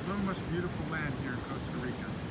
so much beautiful land here in Costa Rica.